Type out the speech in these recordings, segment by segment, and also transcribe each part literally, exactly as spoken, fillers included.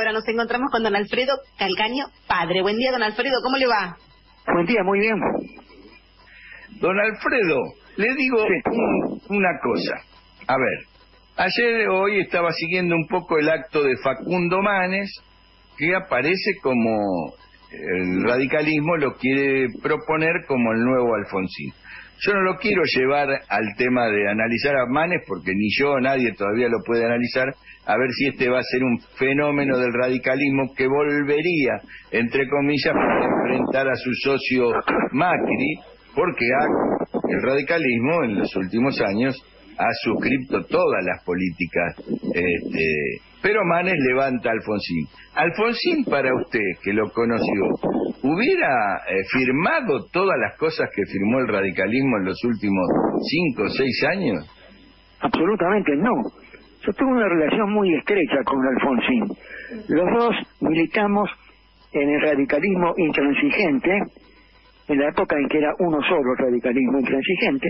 ahora nos encontramos con don Alfredo Calcaño, padre. Buen día, don Alfredo, ¿cómo le va? Buen día, muy bien. Don Alfredo, le digo Sí. un, una cosa. A ver, ayer hoy estaba siguiendo un poco el acto de Facundo Manes, que aparece como el radicalismo lo quiere proponer como el nuevo Alfonsín. Yo no lo quiero llevar al tema de analizar a Manes, porque ni yo, nadie todavía lo puede analizar, a ver si este va a ser un fenómeno del radicalismo que volvería, entre comillas, para enfrentar a su socio Macri, porque ha, el radicalismo en los últimos años ha suscrito todas las políticas, este, pero Manes levanta a Alfonsín. Alfonsín, para usted, que lo conoció, ¿hubiera eh, firmado todas las cosas que firmó el radicalismo en los últimos cinco o seis años? Absolutamente no. Yo tuve una relación muy estrecha con Alfonsín. Los dos militamos en el radicalismo intransigente, en la época en que era uno solo el radicalismo intransigente.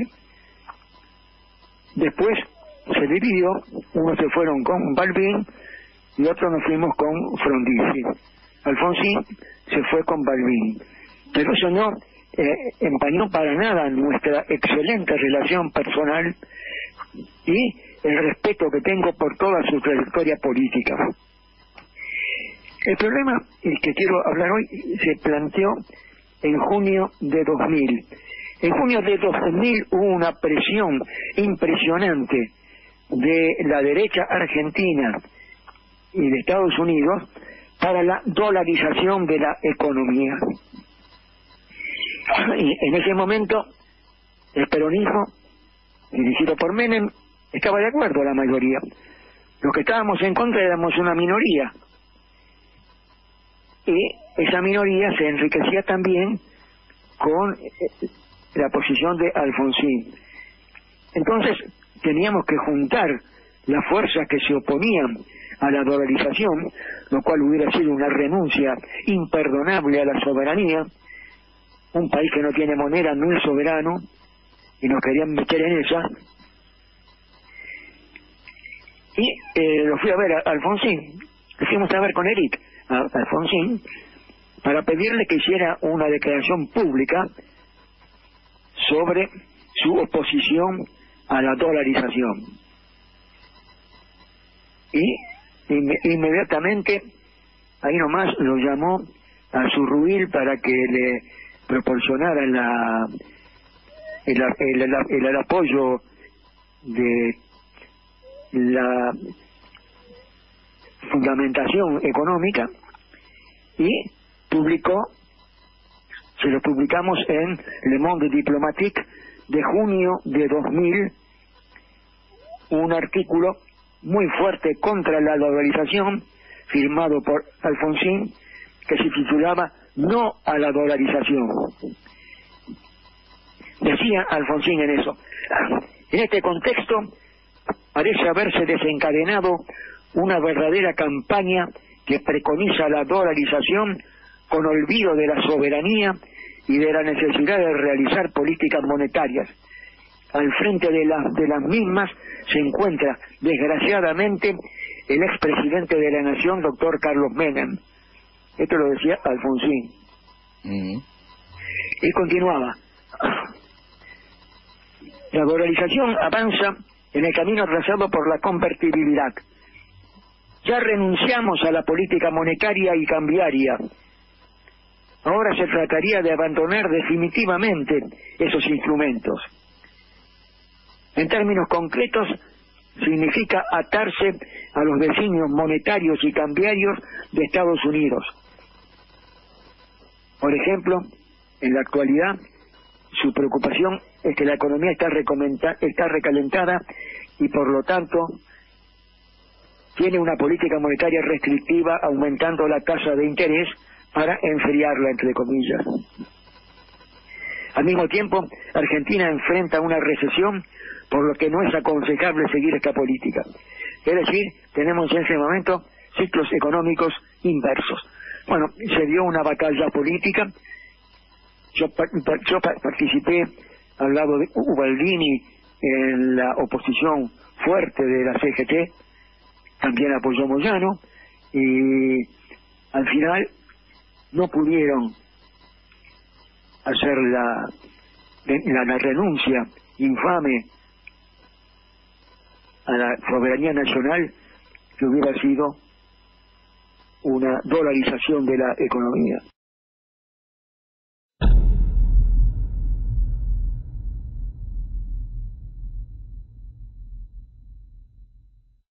Después se dividió, unos se fueron con Balbín y otros nos fuimos con Frondizi. Alfonsín se fue con Balbín, pero eso no eh, empañó para nada nuestra excelente relación personal y el respeto que tengo por toda su trayectoria política. El problema el que quiero hablar hoy se planteó en junio de dos mil. En junio de dos mil hubo una presión impresionante de la derecha argentina y de Estados Unidos para la dolarización de la economía. Y en ese momento el peronismo, dirigido por Menem, estaba de acuerdo la mayoría. Los que estábamos en contra éramos una minoría. Y esa minoría se enriquecía también con la posición de Alfonsín. Entonces teníamos que juntar las fuerzas que se oponían a la dolarización, lo cual hubiera sido una renuncia imperdonable a la soberanía. Un país que no tiene moneda no es soberano, y nos querían meter en esa. Y eh, lo fui a ver a Alfonsín, lo fuimos a ver con Eric, a Alfonsín, para pedirle que hiciera una declaración pública sobre su oposición a la dolarización. Y inme inmediatamente, ahí nomás lo llamó a su ruil para que le proporcionara la, el, el, el, el, el apoyo de la fundamentación económica, y publicó, se lo publicamos en Le Monde Diplomatique de junio de dos mil, un artículo muy fuerte contra la dolarización, firmado por Alfonsín, que se titulaba No a la dolarización. Decía Alfonsín en eso: en este contexto parece haberse desencadenado una verdadera campaña que preconiza la dolarización con olvido de la soberanía y de la necesidad de realizar políticas monetarias. Al frente de, la, de las mismas se encuentra, desgraciadamente, el expresidente de la Nación, doctor Carlos Menem. Esto lo decía Alfonsín. Mm. Y continuaba: la dolarización avanza en el camino trazado por la convertibilidad. Ya renunciamos a la política monetaria y cambiaria. Ahora se trataría de abandonar definitivamente esos instrumentos. En términos concretos, significa atarse a los designios monetarios y cambiarios de Estados Unidos. Por ejemplo, en la actualidad, su preocupación es que la economía está, está recalentada y, por lo tanto, tiene una política monetaria restrictiva, aumentando la tasa de interés para enfriarla, entre comillas. Al mismo tiempo, Argentina enfrenta una recesión, por lo que no es aconsejable seguir esta política. Es decir, tenemos en ese momento ciclos económicos inversos. Bueno, se dio una batalla política. Yo, yo participé al lado de Ubaldini en la oposición fuerte de la C G T, también apoyó Moyano, y al final no pudieron hacer la, la, la renuncia infame a la soberanía nacional, que hubiera sido una dolarización de la economía.